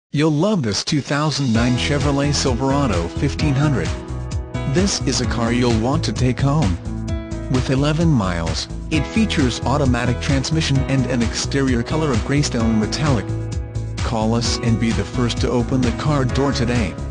You'll love this 2009 Chevrolet Silverado 1500. This is a car you'll want to take home. With 11 miles, it features automatic transmission and an exterior color of Graystone Metallic. Call us and be the first to open the car door today.